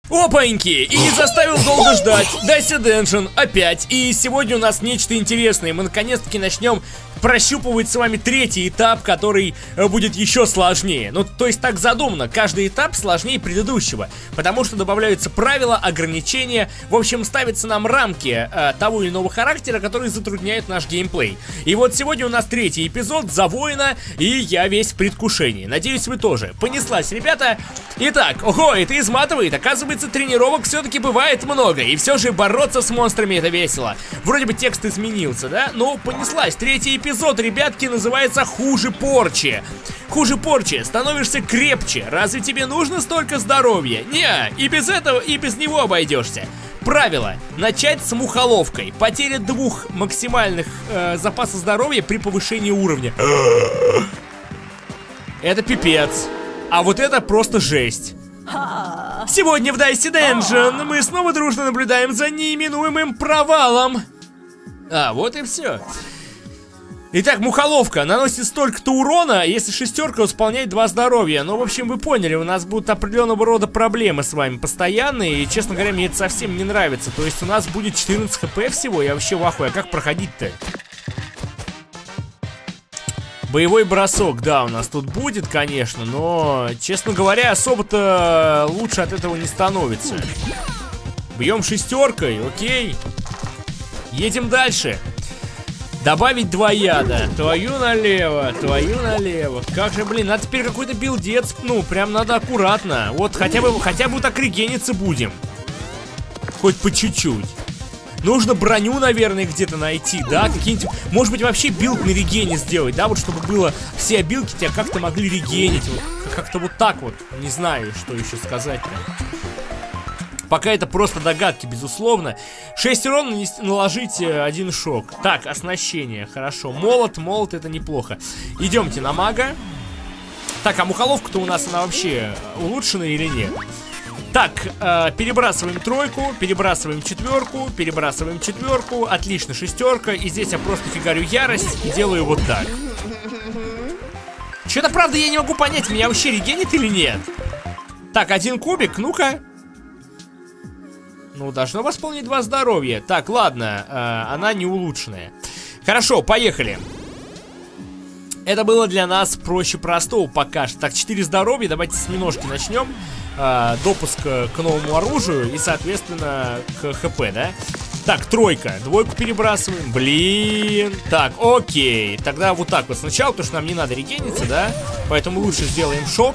Опаньки! И не заставил долго ждать. Дайся Денжен опять. И сегодня у нас нечто интересное. Мы наконец-таки начнем прощупывать с вами третий этап, который будет еще сложнее. Ну, то есть так задумано. Каждый этап сложнее предыдущего. Потому что добавляются правила, ограничения. В общем, ставятся нам рамки того или иного характера, которые затрудняют наш геймплей. И вот сегодня у нас третий эпизод за воина. И я весь в предвкушении. Надеюсь, вы тоже. Понеслась, ребята. Итак, ого, это изматывает. Оказывается, тренировок все-таки бывает много. И все же бороться с монстрами это весело. Вроде бы текст изменился, да? Но понеслась. Третий эпизод, ребятки, называется «Хуже порчи». Хуже порчи. Становишься крепче. Разве тебе нужно столько здоровья? Не, и без этого, и без него обойдешься. Правило. Начать с мухоловкой. Потеря 2 максимальных запаса здоровья при повышении уровня. Это пипец. А вот это просто жесть. Сегодня в Дайси Денжен мы снова дружно наблюдаем за неименуемым провалом. А, вот и все. Итак, мухоловка наносит столько-то урона, если шестерка восполняет 2 здоровья. Ну, в общем, вы поняли, у нас будут определенного рода проблемы с вами постоянные. И, честно говоря, мне это совсем не нравится. То есть у нас будет 14 хп всего, я вообще в ахуе. А как проходить-то? Боевой бросок, да, у нас тут будет, конечно, но, честно говоря, особо-то лучше от этого не становится. Бьем шестеркой, окей. Едем дальше. Добавить 2 яда. Твою налево, твою налево. Как же, блин, надо теперь какой-то билдец. Ну, прям надо аккуратно. Вот хотя бы вот так регениться будем. Хоть по чуть-чуть. Нужно броню, наверное, где-то найти, да? Какие-нибудь, может быть, вообще билд на регене сделать, да? Вот чтобы было, все обилки тебя как-то могли регенить. Вот, как-то вот так вот. Не знаю, что еще сказать-то. Пока это просто догадки, безусловно. 6 урона наложить 1 шок. Так, оснащение, хорошо. Молот это неплохо. Идемте на мага. Так, а мухоловка-то у нас, она вообще улучшена или нет? Так, перебрасываем 3, перебрасываем 4, перебрасываем 4. Отлично, 6. И здесь я просто фигарю ярость и делаю вот так. Что-то, правда, я не могу понять, меня вообще регенит или нет. Так, 1 кубик, ну-ка. Ну, должно восполнить 2 здоровья. Так, ладно, она не улучшенная. Хорошо, поехали. Это было для нас проще простого пока что. Так, 4 здоровья, давайте с немножки начнем. Допуск к новому оружию и, соответственно, к хп, да? Так, 3, 2 перебрасываем. Блин. Так, окей. Тогда вот так вот сначала, потому что нам не надо регениться, да? Поэтому лучше сделаем шок.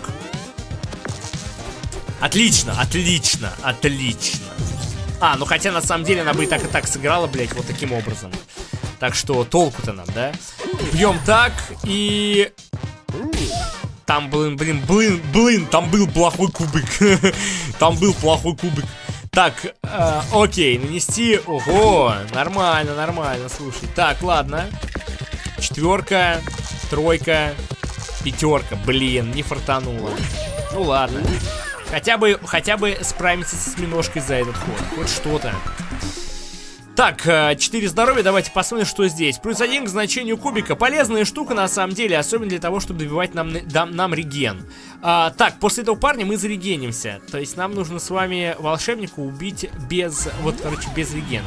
Отлично, отлично, отлично. А, ну хотя на самом деле она бы и так сыграла, блять, вот таким образом. Так что толку-то нам, да? Бьем так и... Там, блин, там был плохой кубик. Там был плохой кубик. Так, окей, нанести. Ого, нормально, нормально, слушай. Так, ладно. 4, 3, 5. Блин, не фартануло. Ну ладно. Хотя бы справимся с осьминожкой за этот ход. Хоть что-то. Так, 4 здоровья, давайте посмотрим, что здесь. Плюс 1 к значению кубика. Полезная штука, на самом деле, особенно для того, чтобы добивать нам реген. Так, после этого парня мы зарегенимся. То есть нам нужно с вами волшебника убить без, вот, короче, без регена.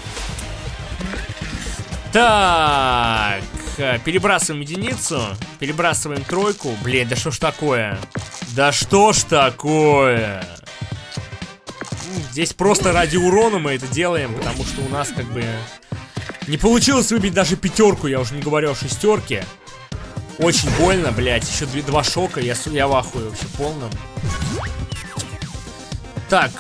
Так, перебрасываем единицу. Перебрасываем 3. Блин, да что ж такое? Да что ж такое? Здесь просто ради урона мы это делаем, потому что у нас как бы не получилось выбить даже 5, я уже не говорю о 6. Очень больно, блядь, еще 2 шока, я в ахуе вообще полном. Так,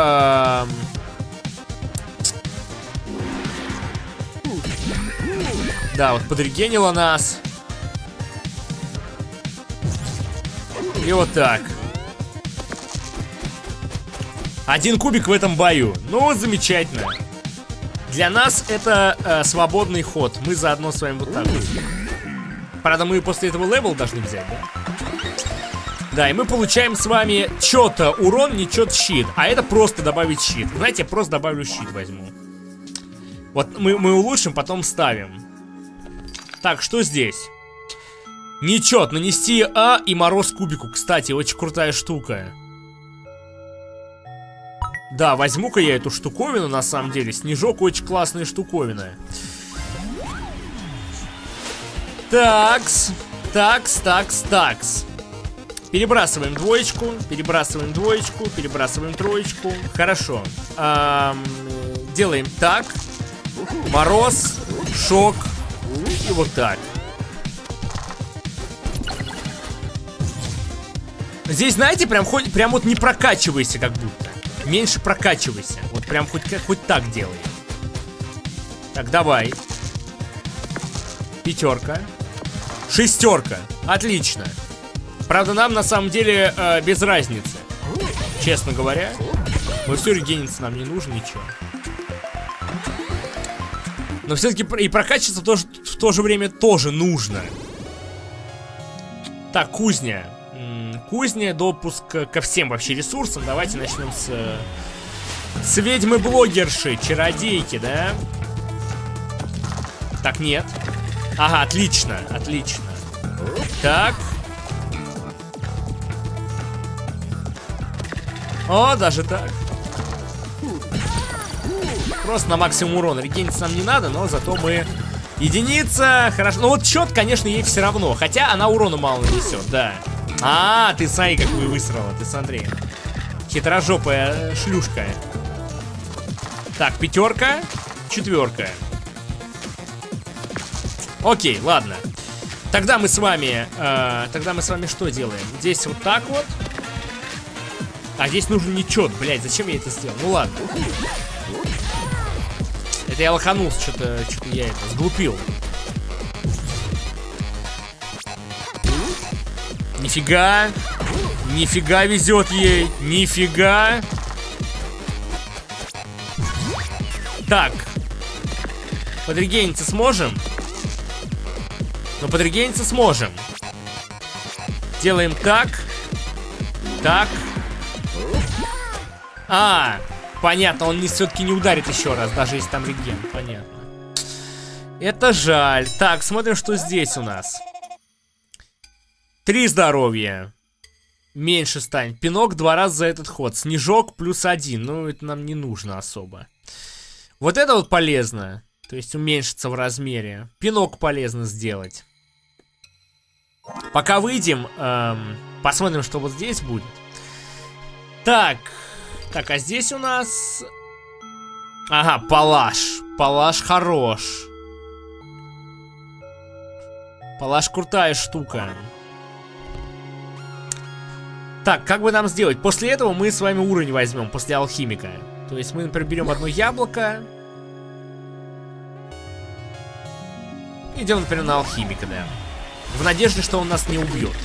да, вот подрегенило нас. И вот так. 1 кубик в этом бою. Ну, замечательно. Для нас это свободный ход. Мы заодно с вами вот так вот. Правда, мы после этого левел должны взять, да? Да, и мы получаем с вами чё-то урон, не чё-то щит. А это просто добавить щит. Знаете, я просто добавлю щит возьму. Вот мы улучшим, потом ставим. Так, что здесь? Нечет, нанести А и мороз кубику. Кстати, очень крутая штука. Да, возьму-ка я эту штуковину, на самом деле. Снежок очень классная штуковина. Такс. Перебрасываем двоечку, перебрасываем двоечку, перебрасываем троечку. Хорошо. Делаем так. Мороз, шок. И вот так. Здесь, знаете, прям вот не прокачивайся как будто. Меньше прокачивайся. Вот прям хоть так делай. Так, давай. Пятерка. Шестерка. Отлично. Правда, нам на самом деле без разницы. Честно говоря. Но все, регениться нам не нужно ничего. Но все-таки и прокачиваться в то же время тоже нужно. Так, кузня. Кузня, допуск ко всем вообще ресурсам. Давайте начнем с ведьмы-блогерши, чародейки, да? Так, нет. Ага, отлично, отлично. Так. О, даже так. Просто на максимум урона. Регениться нам не надо, но зато мы... Единица, хорошо. Ну вот счет, конечно, ей все равно. Хотя она урона мало нанесет, да. А, ты смотри, как вы высрала. Ты смотри. Хитрожопая шлюшка. Так, пятерка, четверка. Окей, ладно. Тогда мы с вами что делаем? Здесь вот так вот. А здесь нужен нечет, блядь, зачем я это сделал? Ну ладно. Это я лоханулся, что-то я это сглупил. Нифига. Нифига везет ей. Нифига. Так. Подрегениться сможем? Ну, подрегениться сможем. Делаем так. Так. А, понятно, он все-таки не ударит еще раз, даже если там реген. Понятно. Это жаль. Так, смотрим, что здесь у нас. 3 здоровья. Меньше станет. Пинок 2 раза за этот ход. Снежок +1. Ну, это нам не нужно особо. Вот это вот полезно. То есть уменьшиться в размере. Пинок полезно сделать. Пока выйдем, посмотрим, что вот здесь будет. Так. Так, а здесь у нас... Ага, палаш. Палаш хорош. Палаш крутая штука. Так, как бы нам сделать? После этого мы с вами уровень возьмем, после алхимика. То есть мы, например, берем одно яблоко. Идем, например, на алхимика, да. В надежде, что он нас не убьет.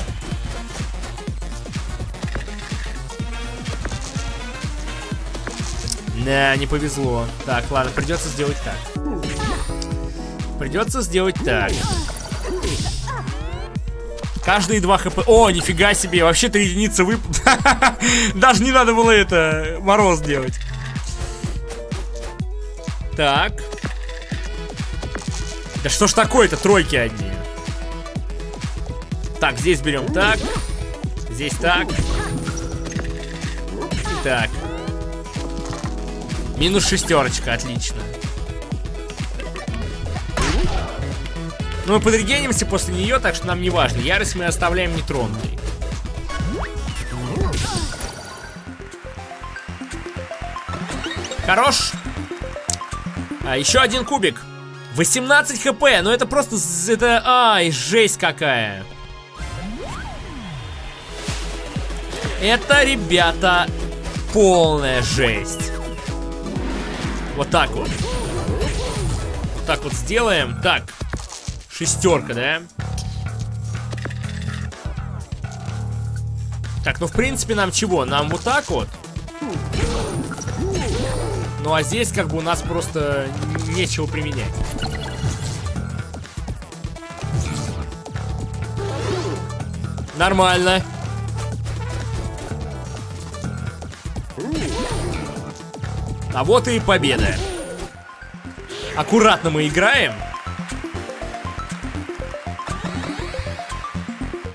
Да, не повезло. Так, ладно, придется сделать так. Придется сделать так. Каждые 2 хп. О, нифига себе, вообще 3 единицы Даже не надо было это, мороз делать. Так. Да что ж такое-то, тройки одни. Так, здесь берем так. Здесь так. И так. Минус шестерочка, отлично. Ну, мы подрегенимся после нее, так что нам не важно. Ярость мы оставляем нетронутой. Хорош. Еще один кубик. 18 хп, ну это просто... Это... Ай, жесть какая. Это, ребята, полная жесть. Вот так вот. Вот так вот сделаем. Так. Шестерка, да? Так, ну в принципе нам чего? Нам вот так вот. Ну а здесь как бы у нас просто нечего применять. Нормально. А вот и победа. Аккуратно мы играем.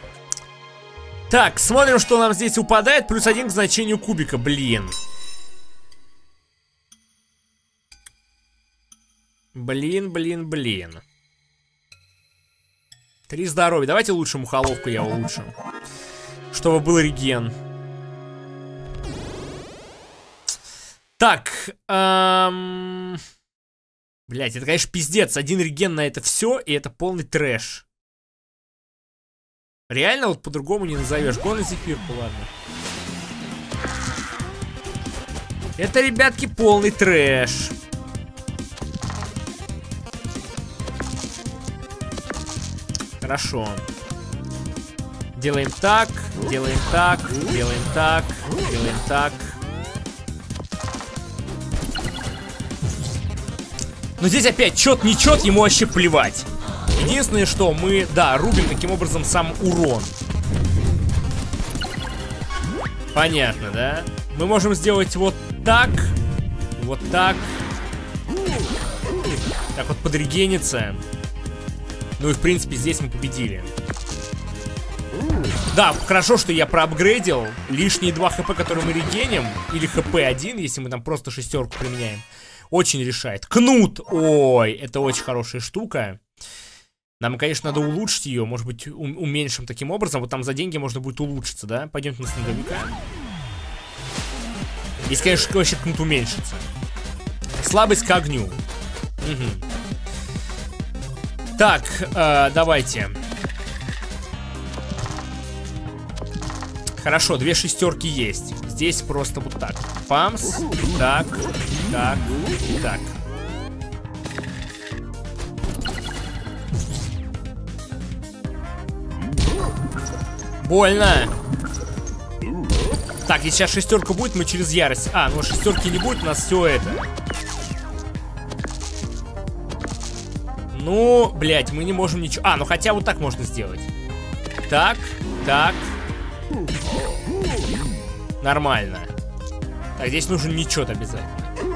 Так, смотрим, что нам здесь упадает. +1 к значению кубика, блин. Блин. 3 здоровья. Давайте лучше мухоловку я улучшим. Чтобы был реген. Так. Блять, это, конечно, пиздец. 1 реген на это все, и это полный трэш. Реально вот по-другому не назовешь. Горный зефирку, ладно. Это, ребятки, полный трэш. Хорошо. Делаем так, делаем так, делаем так, делаем так. Но здесь опять чет не чет, ему вообще плевать. Единственное, что мы, да, рубим таким образом сам урон. Понятно, да? Мы можем сделать вот так. Вот так. Так вот подрегенится. Ну и в принципе здесь мы победили. Да, хорошо, что я проапгрейдил. Лишние 2 хп, которые мы регеним. Или хп 1, если мы там просто 6 применяем. Очень решает. Кнут! Ой, это очень хорошая штука. Нам, конечно, надо улучшить ее. Может быть, уменьшим таким образом. Вот там за деньги можно будет улучшиться, да? Пойдемте на снеговика. Если, конечно, вообще кнут уменьшится. Слабость к огню. Угу. Так, давайте. Хорошо, 2 шестерки есть. Здесь просто вот так. Памс. Так, так, так. Больно. Так, если сейчас 6 будет, мы через ярость. А, ну 6 не будет, у нас все это. Ну, блять, мы не можем ничего. А, ну хотя вот так можно сделать. Так, так. Нормально. Так, здесь нужен нечет обязательно.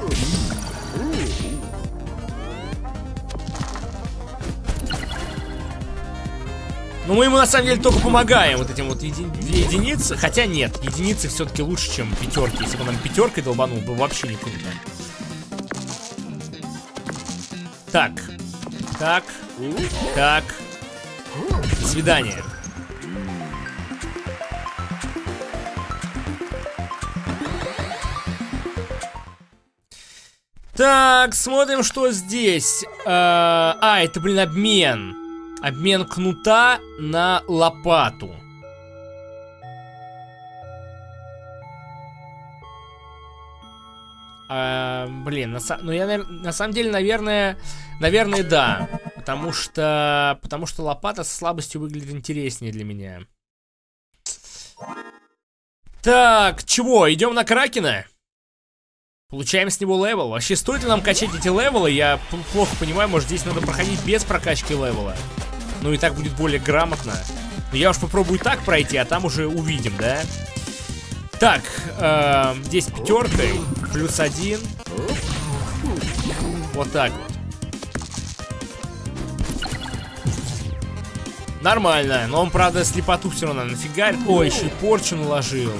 Ну, мы ему на самом деле только помогаем вот этим вот 2 единицы. Хотя нет, единицы все-таки лучше, чем 5. Если бы он нам 5 долбанул, было вообще не круто. Так. Так. Так. До свидания. Так, смотрим, что здесь. Это, блин, обмен. Обмен кнута на лопату. Блин, на самом деле, наверное, да. Потому что лопата со слабостью выглядит интереснее для меня. Так, чего, идем на Кракена? Получаем с него левел. Вообще, стоит ли нам качать эти левелы? Я плохо понимаю, может здесь надо проходить без прокачки левела. Ну и так будет более грамотно. Но я уж попробую так пройти, а там уже увидим, да? Так, здесь 5, +1. Вот так вот. Нормально, но он, правда, слепоту все равно нафигарит. Ой, еще и порчу наложил.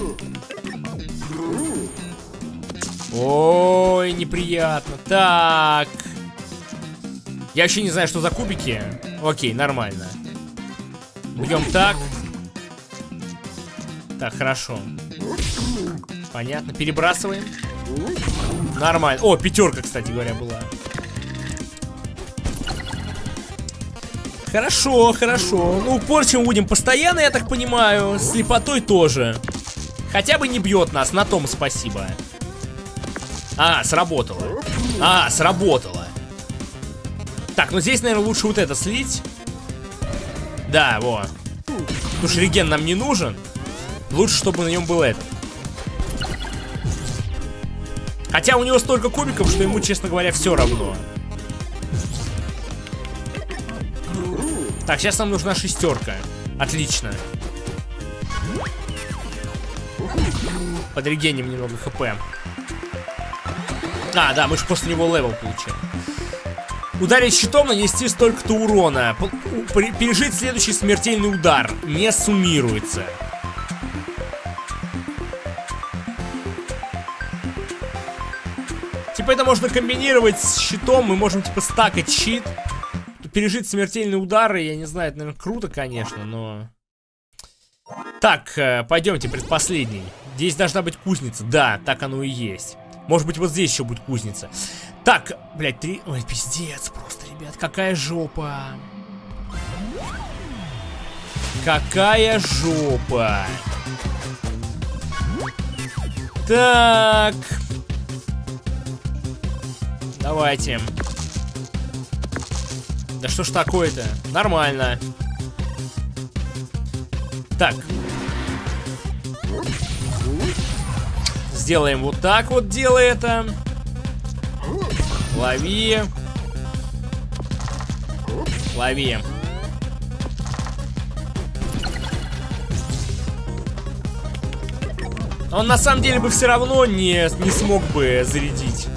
Ой, неприятно. Так. Я вообще не знаю, что за кубики. Окей, нормально. Бьем так. Так, хорошо. Понятно, перебрасываем. Нормально. О, 5, кстати говоря, была. Хорошо, хорошо. Ну, порчу мы будем постоянно, я так понимаю. Слепотой тоже. Хотя бы не бьет нас, на том спасибо. А, сработало. А, сработало. Так, ну здесь, наверное, лучше вот это слить. Да, во. Потому что реген нам не нужен. Лучше, чтобы на нем был этот. Хотя у него столько кубиков, что ему, честно говоря, все равно. Так, сейчас нам нужна 6. Отлично. Подрегеним немного хп. А, да, мы же после него левел получаем. Ударить щитом, нанести столько-то урона. Пережить следующий смертельный удар. Не суммируется. Типа это можно комбинировать с щитом. Мы можем типа стакать щит. Пережить смертельные удары. Я не знаю, это, наверное, круто, конечно, но... Так, пойдемте, предпоследний. Здесь должна быть кузница. Да, так оно и есть. Может быть, вот здесь еще будет кузница. Так, блядь, 3... Ой, пиздец просто, ребят. Какая жопа. Какая жопа. Так. Давайте. Да что ж такое-то? Нормально. Так. Сделаем вот так вот, делай это. Лови. Лови. Он на самом деле бы все равно не смог бы зарядить.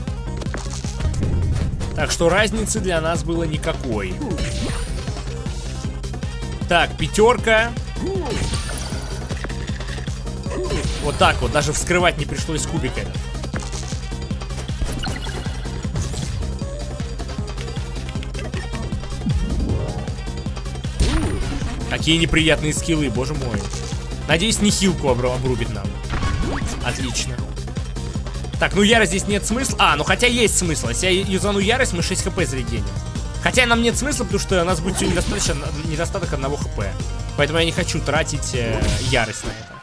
Так что разницы для нас было никакой. Так, пятерка. Вот так вот, даже вскрывать не пришлось кубика. Какие неприятные скиллы, боже мой. Надеюсь, не хилку обрубит нам. Отлично. Так, ну ярость здесь нет смысла. А, ну хотя есть смысл. Если я юзану ярость, мы 6 хп зарядим. Хотя нам нет смысла, потому что у нас будет сегодня недостаток 1 хп. Поэтому я не хочу тратить ярость на это.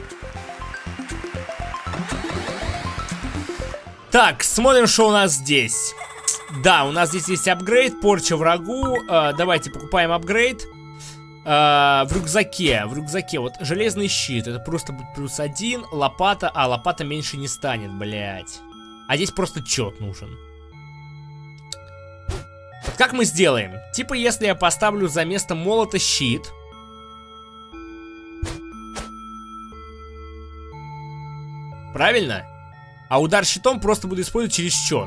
Так, смотрим, что у нас здесь. Да, у нас здесь есть апгрейд, порча врагу. Давайте покупаем апгрейд. В рюкзаке, вот железный щит, это просто будет +1, лопата, а лопата меньше не станет, блять. А здесь просто чет нужен. Вот как мы сделаем? Типа, если я поставлю за место молота щит. Правильно? А удар щитом просто буду использовать через счет.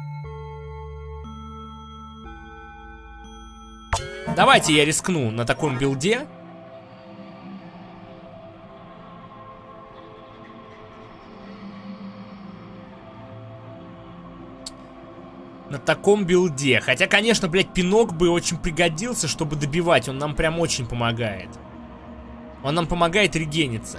Давайте я рискну на таком билде. На таком билде. Хотя, конечно, блядь, пинок бы очень пригодился, чтобы добивать. Он нам прям очень помогает. Он нам помогает регениться.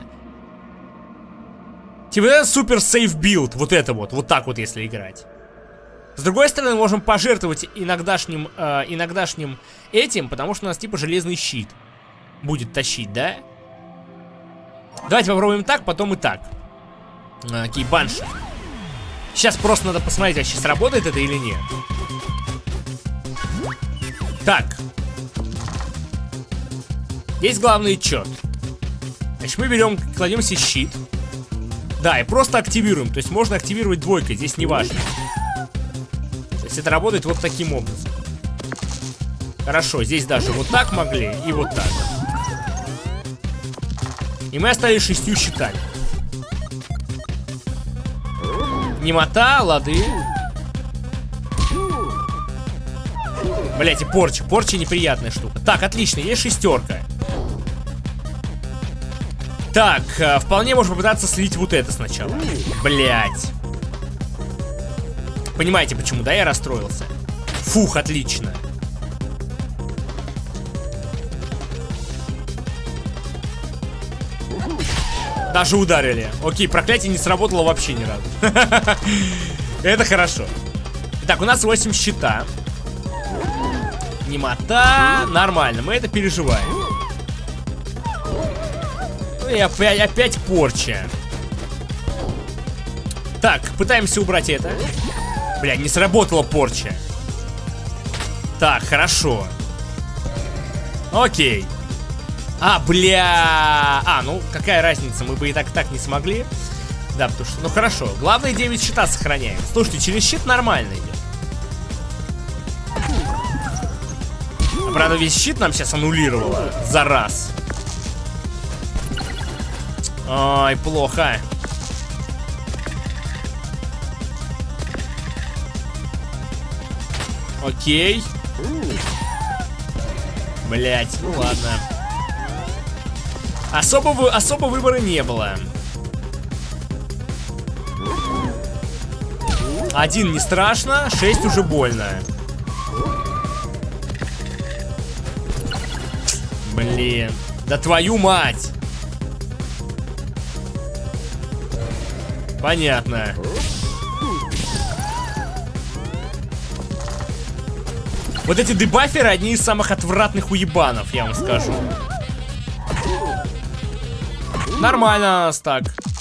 Типа это супер сейф билд. Вот это вот. Вот так вот, если играть. С другой стороны, можем пожертвовать иногдашним этим, потому что у нас типа железный щит будет тащить, да? Давайте попробуем так, потом и так. Окей, банши. Сейчас просто надо посмотреть, вообще сработает это или нет. Так. Здесь главный отчет. Значит, мы берем, кладем себе щит. Да, и просто активируем. То есть можно активировать двойкой, здесь не важно. То есть это работает вот таким образом. Хорошо, здесь даже вот так могли и вот так. И мы остались 6 щитами. Немота, лады. Блять, и порча. Порча неприятная штука. Так, отлично, есть 6. Так, вполне можно попытаться слить вот это сначала. Блять. Понимаете, почему, да, я расстроился? Фух, отлично. Даже ударили. Окей, проклятие не сработало вообще ни разу. Это хорошо. Так, у нас 8 щита. Немота. Нормально, мы это переживаем. Ну и опять порча. Так, пытаемся убрать это. Бля, не сработала порча. Так, хорошо. Окей. А, бля. А, ну какая разница, мы бы и так не смогли. Да, потому что, ну хорошо. Главное 9 щита сохраняем. Слушайте, через щит нормально идет. Правда, весь щит нам сейчас аннулировало. За раз. Ой, плохо. Окей. Блять, ну ладно. Особо выбора не было. 1 не страшно, 6 уже больно. Блин. Да твою мать. Понятно. Вот эти дебаферы одни из самых отвратных уебанов, я вам скажу. Нормально у нас так.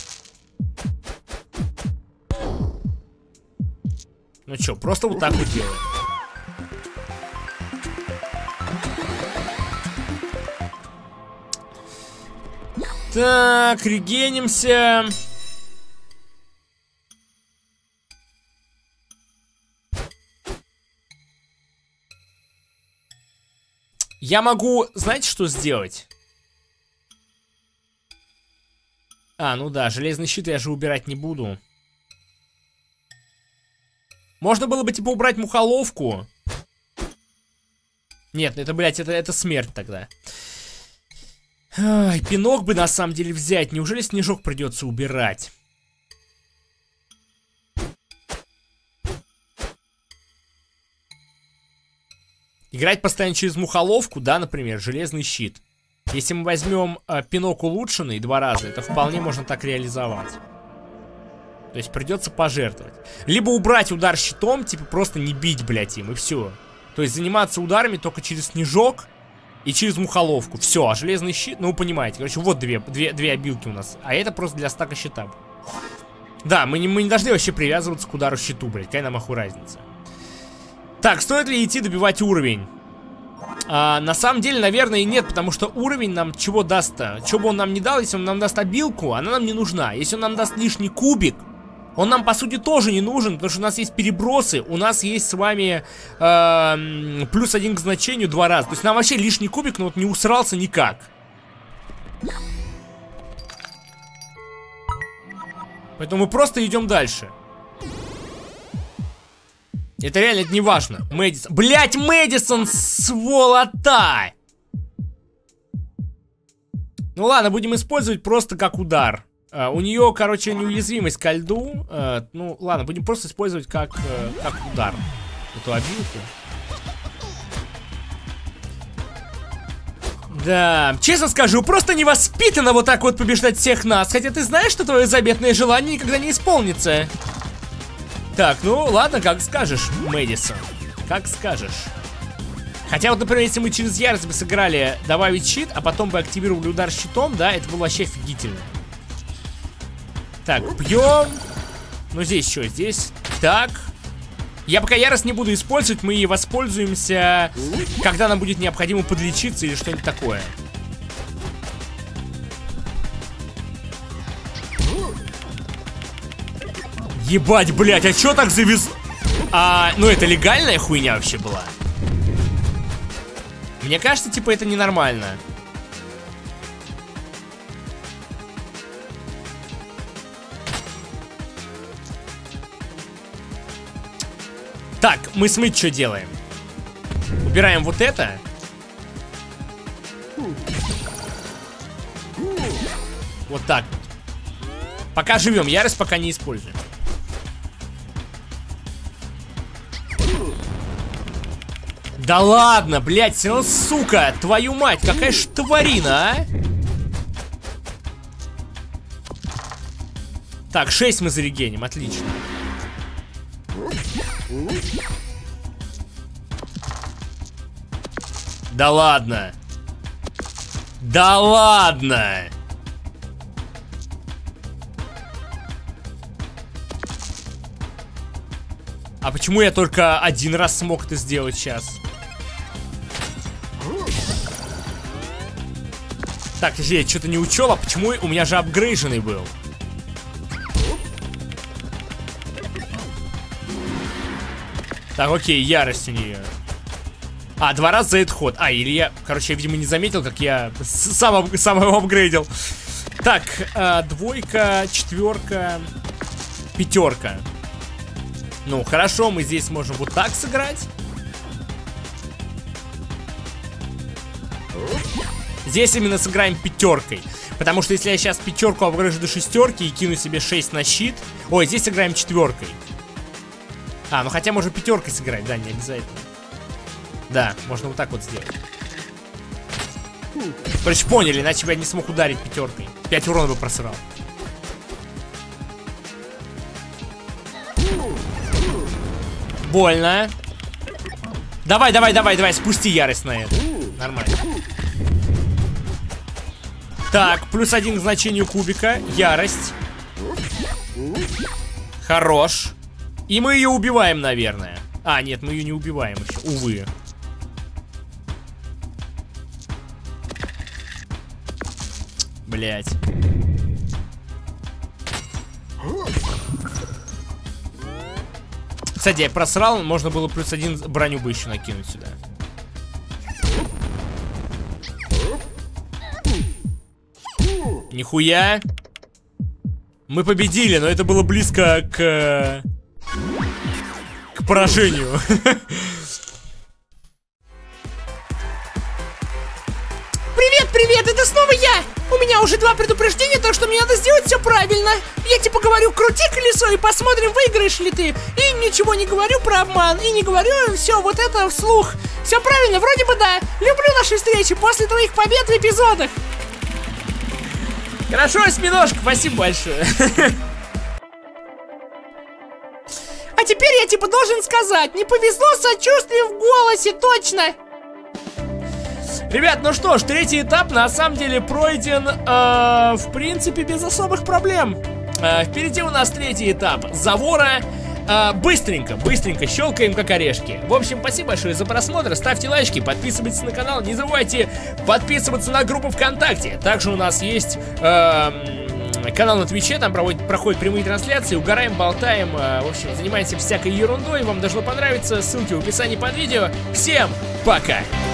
Ну чё, просто вот так вот делаем. Так, регенимся. Я могу, знаете, что сделать? Ну да, железный щит я же убирать не буду. Можно было бы, типа, убрать мухоловку. Нет, это, блядь, это смерть тогда. Ай, пинок бы на самом деле взять. Неужели снежок придется убирать? Играть постоянно через мухоловку, да, например, железный щит. Если мы возьмем пинок улучшенный 2 раза, это вполне можно так реализовать. То есть придется пожертвовать. Либо убрать удар щитом, типа просто не бить, блядь, им, и все. То есть заниматься ударами только через снежок и через мухоловку. Все, а железный щит, ну вы понимаете. Короче, вот две обилки у нас. А это просто для стака щита. Да, мы не должны вообще привязываться к удару щиту, блядь. Какая нам охуй разница. Так, стоит ли идти добивать уровень? На самом деле, наверное, и нет, потому что уровень нам чего даст-то? Чего бы он нам не дал, если он нам даст обилку, она нам не нужна. Если он нам даст лишний кубик, он нам, по сути, тоже не нужен, потому что у нас есть перебросы, у нас есть с вами +1 к значению 2 раза. То есть нам вообще лишний кубик, но вот не усрался никак. Поэтому мы просто идем дальше. Это реально, это не важно. Мэдисон. Блять, Мэдисон, сволота! Ну ладно, будем использовать просто как удар. У нее, короче, неуязвимость ко льду. Ну ладно, будем просто использовать как удар эту обилку. Да, честно скажу, просто невоспитанно вот так вот побеждать всех нас. Хотя ты знаешь, что твое заветное желание никогда не исполнится. Так, ну ладно, как скажешь, Мэдисон. Как скажешь. Хотя вот, например, если мы через ярость бы сыграли добавить щит, а потом бы активировали удар щитом, да, это было вообще офигительно. Так, бьем. Ну здесь что, здесь? Так. Я пока ярость не буду использовать, мы ей воспользуемся, когда нам будет необходимо подлечиться или что-нибудь такое. Ебать, блять, а чё так завез... ну это легальная хуйня вообще была? Мне кажется, типа, это ненормально. Так, мы с Мыть что делаем? Убираем вот это. Вот так вот. Пока живем, ярость пока не используем. Да ладно, блядь, ну сука, твою мать, какая ж тварина, а? Так, 6 мы зарегеним, отлично. Да ладно. Да ладно. А почему я только 1 раз смог это сделать сейчас? Так, я что-то не учел, а почему у меня же апгрейженный был? Так, окей, ярость у нее. 2 раза за этот ход. Или я, короче, я, видимо, не заметил, как я сам его апгрейдил. Так, 2, 4, 5. Ну, хорошо, мы здесь можем вот так сыграть. Здесь именно сыграем 5. Потому что если я сейчас 5 апгрейжу до 6 и кину себе 6 на щит... Ой, здесь сыграем 4. А, ну хотя можно пятеркой сыграть, да, не обязательно. Да, можно вот так вот сделать. Короче, поняли, иначе бы я не смог ударить пятеркой. 5 урона бы просрал. Больно. Давай, давай, давай, давай, спусти ярость на это. Нормально. Так, +1 к значению кубика. Ярость. Хорош. И мы ее убиваем, наверное. А, нет, мы ее не убиваем еще, увы. Блять. Кстати, я просрал, можно было +1 броню бы еще накинуть сюда. Нихуя. Мы победили, но это было близко к поражению. Привет, привет, это снова я! У меня уже 2 предупреждения, так что мне надо сделать все правильно. Я типа говорю, крути колесо и посмотрим, выиграешь ли ты. И ничего не говорю про обман, и не говорю все вот это вслух. Все правильно, вроде бы да. Люблю наши встречи после твоих побед в эпизодах. Хорошо, осьминожка, спасибо большое. А теперь я типа должен сказать, не повезло с сочувствием в голосе, точно. Ребят, ну что ж, 3-й этап на самом деле пройден, в принципе, без особых проблем. Впереди у нас 3-й этап Завора. Быстренько щелкаем как орешки. В общем, спасибо большое за просмотр. Ставьте лайки, подписывайтесь на канал. Не забывайте подписываться на группу ВКонтакте. Также у нас есть канал на Твиче, там проходят прямые трансляции. Угораем, болтаем, в общем, занимаемся всякой ерундой. Вам должно понравиться. Ссылки в описании под видео. Всем пока!